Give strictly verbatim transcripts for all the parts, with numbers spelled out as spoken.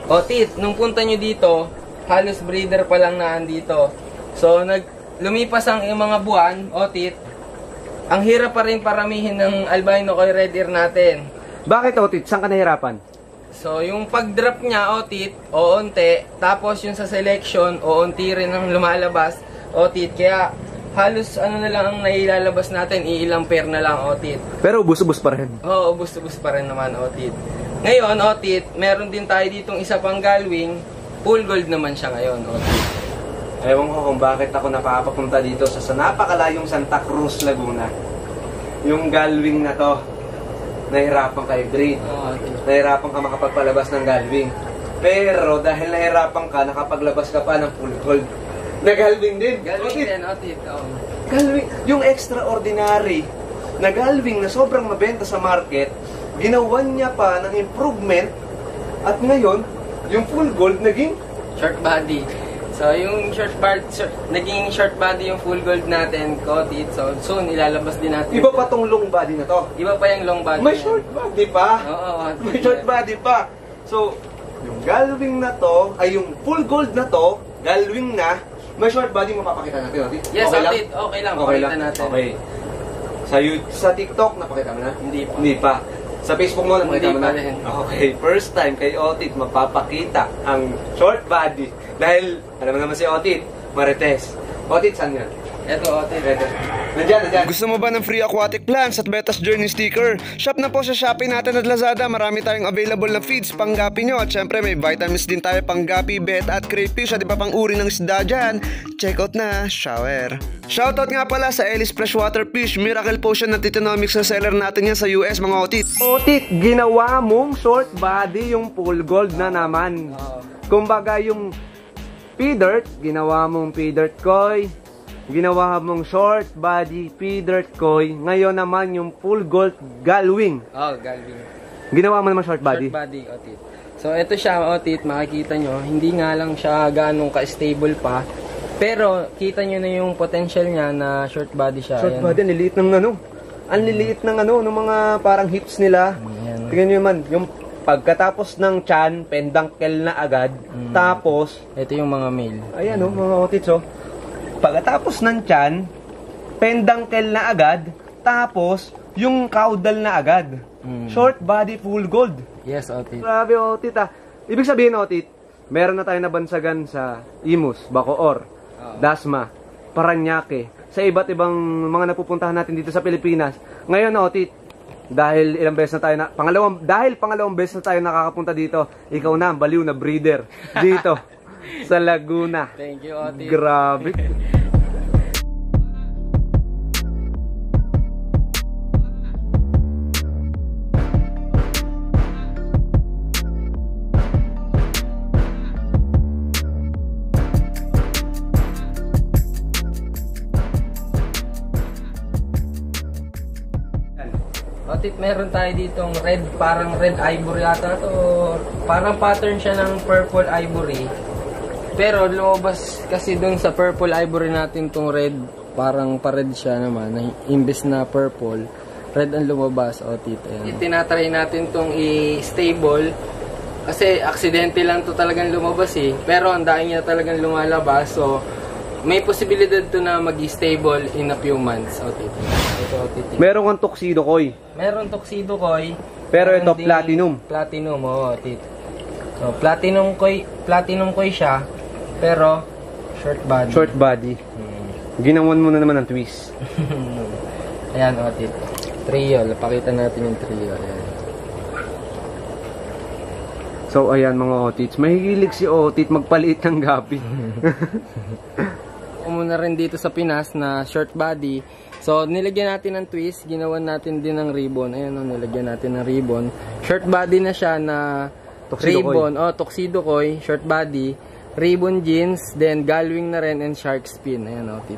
Otit, nung punta nyo dito, halos breeder pa lang na andito. So, nag lumipas ang mga buwan, Otit, ang hirap pa rin paramihin ng albino koi red ear natin. Bakit, Otit? Saan ka nahirapan? So, yung pag-drop niya, Otit, oonti. Tapos yung sa selection, oonti rin ang lumalabas, Otit. Kaya, halos ano na lang ang nailalabas natin, iilang pair na lang, Otit. Pero ubus-ubus pa rin. Oo, ubus-ubus pa rin naman, Otit. Ngayon, Otit, meron din tayo ditong isa pang galwing. Full gold naman siya ngayon, Otit. Ewan ko kung bakit ako napapapunta dito sa, sa napakalayong Santa Cruz, Laguna. Yung galwing na to, nahirapan ka i-breed. Oh, Otit. Nahirapan ka makapagpalabas ng galwing. Pero dahil nahirapan ka, nakapaglabas ka pa ng full gold. Nagalwing din. Galwing Otit. din, Otit. Oh. Galwing, yung extraordinary na galwing na sobrang mabenta sa market, ginawan niya pa ng improvement at ngayon, yung full gold naging Short body. So, yung short body, short, naging short body yung full gold natin, Otit. So, soon, ilalabas din natin. iba pa tong long body na to. Iba pa yung long body. May yan. short body pa. Oo, Otit. May short body pa. So, yung galwing na to, ay yung full gold na to, galwing na, may short body mapapakita natin, Otit. Yes, okay Otit. lang? Okay lang. Okay Pakita lang. natin. Okay. Sa, sa TikTok, napakita mo na? Hindi pa. Hindi pa. Sa Facebook mo, napakita Hindi mo na? pa rin. Okay, first time kay Otit mapapakita ang short body. Dahil, alam mo naman si Otit, Marites. Otit, saan yan? Eto, Otit. Ito. Nandiyan, nandiyan. Gusto mo ba ng free aquatic plants at Betas Journey sticker? Shop na po sa Shopee natin at Lazada. Marami tayong available na feeds pang gapi nyo. At syempre may vitamins din tayo pang gapi, beta at crayfish. At iba pang uri ng isda dyan. Check out na, shower. Shoutout nga pala sa Ellis Freshwater Fish. Miracle Potion na Titonomics na seller natin yan sa U S, mga Otit. Otit, ginawa mong short body yung full gold na naman. Kumbaga yung P-Dirt, ginawa mong P-Dirt koi. Ginawa mong short body P-Dirt koi. Ngayon naman yung full gold galwing. Oh, galwing. Ginawa mo naman short body. Short body, Otit. So, ito siya, Otit. Makikita nyo, hindi nga lang siya ganong ka-stable pa. Pero, kita nyo na yung potential niya na short body siya. Short Ayan. body, ang liliit ng ano. Ang liliit ng ano, ng mga parang hips nila. Ayan. Tingnan nyo naman, yung pagkatapos ng chan, pendangkel na agad. Mm. Tapos, Ito yung mga male. ayan o, mga otits o. Pagkatapos ng chan, pendangkel na agad. Tapos, yung caudal na agad. Mm. Short body, full gold. Yes, Otit. Grabe, Otit ah. Ibig sabihin, Otit, meron na tayo nabansagan sa Imus, Bacoor, Oo. Dasma, Paranaque, sa iba't ibang mga napupuntahan natin dito sa Pilipinas. Ngayon, Otit, dahil ilang beses na tayo na, pangalawang, dahil pangalawang beses na tayo nakakapunta dito, ikaw na, baliw na breeder dito sa Laguna. Thank you, Otit. Grabe. Otit, meron tayo ditong red, parang red ivory yata to. Parang pattern siya ng purple ivory. Pero lumabas kasi dun sa purple ivory natin tong red, parang pa-red siya naman. Imbes na purple, red ang lumabas, Otit. Ayan. Tinatry natin tong i-stable. Kasi aksidente lang to talagang lumabas eh. Pero ang dahil niya talagang lumalabas. So, may posibilidad to na mag-stable in a few months, Otit. Ito, Otit. Meron kang tuxedo koi. Meron tuxedo koi. Pero meron ito, ding platinum. Platinum, oo, Otit. So, platinum koi, platinum koi siya. Pero, short body. Short body. Hmm. Ginawan mo na naman ng twist. Ayan, Otit. Trio. Pakita natin yung trio. Ayan. So, ayan mga Otits. Mahihilig si Otit magpaliit ng gapi. Umuna rin dito sa Pinas na short body. So, nilagyan natin ng twist. Ginawan natin din ng ribbon. Ayan, oh, nilagyan natin ng ribbon. Short body na siya na Tuxedo ribbon. Oh, tuxedo koi. Short body. Ribbon jeans. Then, galwing na rin and shark spin. Ayan, Otit.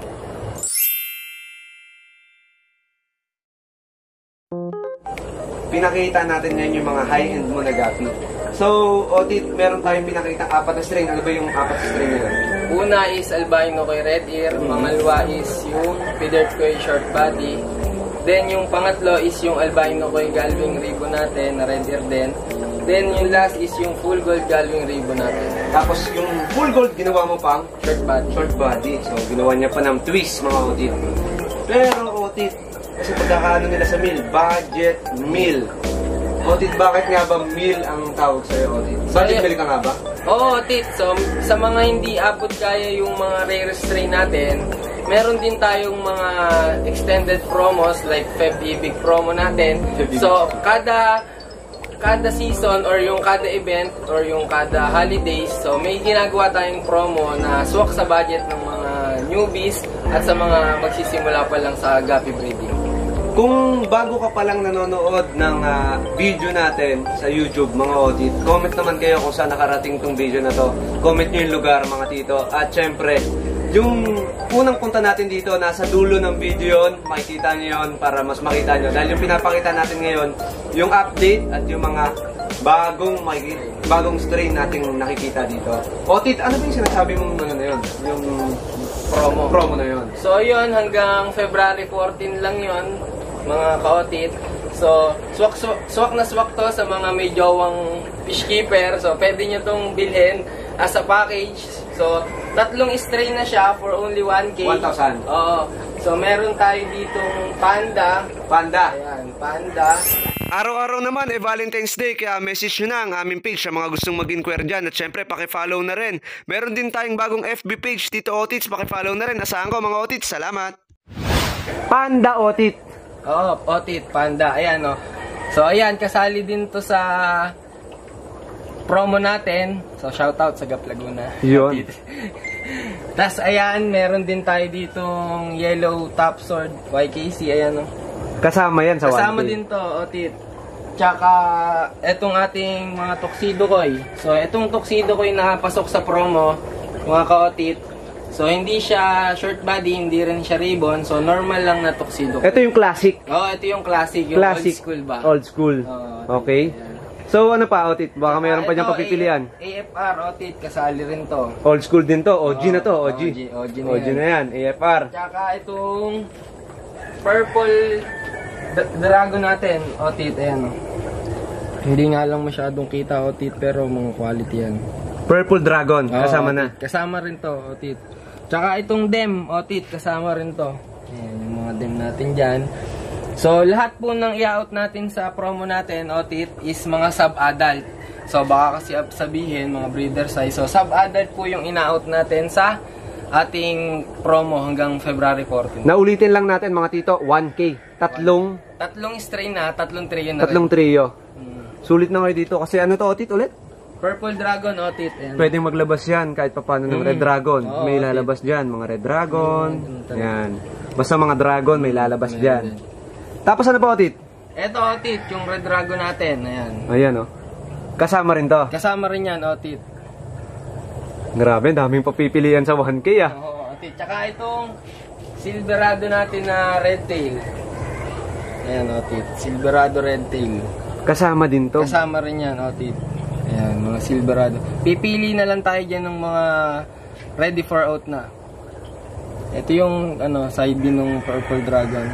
Pinakita natin ngayon yung mga high-end mo na gapi. So, Otit, meron tayong pinakita apat na string. Ano ba yung apat na string nila? Una is albino koi red ear. Pangalawa is yung P-Dirt koi short body. Then yung pangatlo is yung albino koi galwing ribbon natin na red ear din. Then yung last is yung full gold galwing ribbon natin. Tapos yung full gold ginawa mo pang Short body. short body. So ginawa niya pa ng twist mga otit. Pero otit, kasi pagkakaano nila sa mill, budget mill. Otit, bakit nga ba mill ang tawag sa'yo, otit? Budget mill ka nga ba? Oo, Tit. So, sa mga hindi abot kaya yung mga rare strain natin, meron din tayong mga extended promos like Feb Ibig promo natin. So, kada kada season or yung kada event or yung kada holidays, so may ginagawa tayong promo na swak sa budget ng mga newbies at sa mga magsisimula pa lang sa guppy breeding. Kung bago ka palang nanonood ng uh, video natin sa YouTube, mga otit, comment naman kayo kung saan nakarating tong video na to. Comment nyo yung lugar, mga tito. At syempre, yung unang punta natin dito, nasa dulo ng video yun. Makikita nyo yun para mas makita nyo. Dahil yung pinapakita natin ngayon, yung update at yung mga bagong bagong strain nating nakikita dito. Otit, ano ba yung sinasabi mong ano na yun? Yung promo, promo na yun. So, yun, hanggang February fourteen lang yun, mga kaotit. So, swak, swak, swak na swak to sa mga may jowang fish keeper. So, pwede nyo tong bilhin as a package. So, tatlong strain na siya for only one K. one thousand. Oo. So, meron tayo ditong panda. Panda. Ayan, panda. Araw-araw naman eh Valentine's Day, kaya message nyo na ang aming page sa mga gustong mag-inquire dyan. At syempre pakifollow na rin. Meron din tayong bagong F B page, Tito Otits, pakifollow na rin. Asahan ko mga Otits, salamat! Panda otit. Oo, otit, panda. Ayan, oh. So, ayan, kasali din to sa promo natin. So, shoutout sa Gap Laguna. Yun. Tapos, ayan, meron din tayo ditong yellow top sword Y K C. Ayan, oh. Kasama yan sa Kasama one K. din to, otit. Tsaka, etong ating mga tuxedo koy. So, etong tuxedo koy nakapasok sa promo, mga ka-otit. So, hindi siya short body, hindi rin siya ribbon. So, normal lang na tuxedo. Ito yung classic. Oo, oh, ito yung classic, yung Classic. old school ba? Old school. Oo, Okay. ayan. So ano pa, Otit? Baka mayroon pa Ito, diyang papipilian. A F R, otit, kasali rin to. Old school din to. O G na to. O G. O G, O G na O G yan. na yan. A F R. Tsaka itong purple d- dragon natin, otit, ayan. Oh. Hindi nga lang masyadong kita, otit, pero mga quality yan. Purple Dragon. Oo, Kasama otit. na. Kasama rin to, otit. Tsaka itong dem, otit, kasama rin to. Ayan, yung mga dem natin dyan. So, lahat po ng i-out natin sa promo natin, otit, is mga sub-adult. So, baka kasi sabihin, mga breeder size. So, sub-adult po yung ina-out natin sa ating promo hanggang February fourteen. Naulitin lang natin mga tito, one K. Tatlong, Tatlong strain na, tatlong trio na tatlong rin. trio. Hmm. Sulit na kayo dito. Kasi ano to, Otit, ulit? Purple Dragon, otit. Ayan. Pwedeng maglabas yan kahit papano ng Mm. Red Dragon. Oo, May Otit. lalabas dyan. Mga Red Dragon. Mm, Yan. Basta mga Dragon, may lalabas Ayan, dyan. ayan. Tapos ano pa, Otit? Eto, otit, yung Red Dragon natin. Ayan. Ayan, oh. Kasama rin to. Kasama rin yan, otit. Grabe, daming papipilian sa one K, ah. Oo, otit. Tsaka itong Silverado natin na Red Tail. Ayan, otit. Silverado Red Tail. Kasama din to. Kasama rin yan, otit. Ayan, mga Silverado. Pipili na lang tayo dyan ng mga ready for out na. Ito yung ano, side din ng Purple Dragon.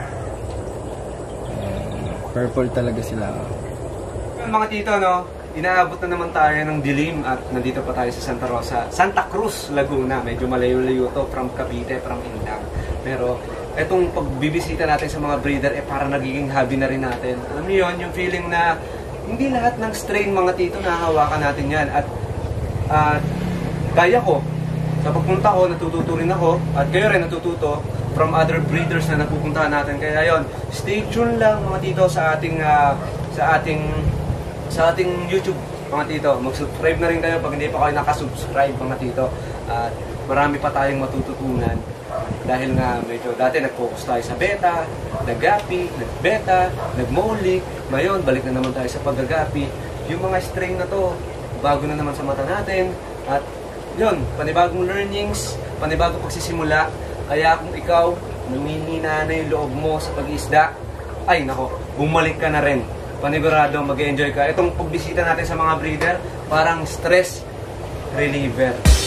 Ayan, purple talaga sila. Mga tito, no? Inaabot na naman tayo ng dilim at nandito pa tayo sa Santa Rosa, Santa Cruz, Laguna. Medyo malayo-layo to from Cavite, from Indang. Pero etong pagbibisita natin sa mga breeder, eh para nagiging hobby na rin natin. Alam niyo yun, yung feeling na hindi lahat ng strain mga tito nahahawakan natin yan. At uh, kaya ko, sa pagpunta ko, natututo rin ako, at kayo rin natututo from other breeders na napupuntahan natin. Kaya yon, stay tuned lang mga tito sa ating uh, sa ating sa ating YouTube mga tito. Mag-subscribe na rin kayo pag hindi pa kayo nakasubscribe mga tito. At marami pa tayong matututunan. Dahil nga medyo dati nag-focus tayo sa beta, nag-gapi, nag-beta, nag-molly. Ngayon, balik na naman tayo sa pag-gapi. Yung mga strain na to, bago na naman sa mata natin. At yun, panibagong learnings, panibagong pagsisimula. Kaya kung ikaw, namimina na yung loob mo sa pag-iisda, ay nako, bumalik ka na rin. Panigurado, mag-enjoy ka. Itong pagbisita natin sa mga breeder, parang stress reliever.